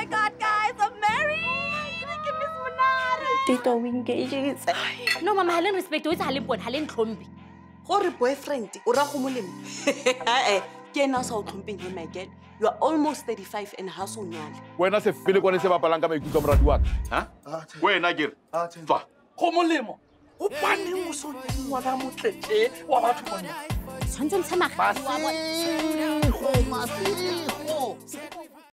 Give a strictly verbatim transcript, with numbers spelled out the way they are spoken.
God, guys, I'm married! Give me some Tito, we engaged. No, Mama, Helen respect. It's Helen Pon, Helen Trombi. Gore boyfriend, ora go molemo. Eh, ke na sa o tlhompeng him again. You are almost thirty-five and has o nyale. Wena se fele kwane se bapalang ka maikutlo moradi wa ka. Ha? Wena ke re. Tswa. Go molemo. O pane mo so ngwana motletse wa batho bona. Tshwantse mtshamagadi wa bona. Masigo, masigo.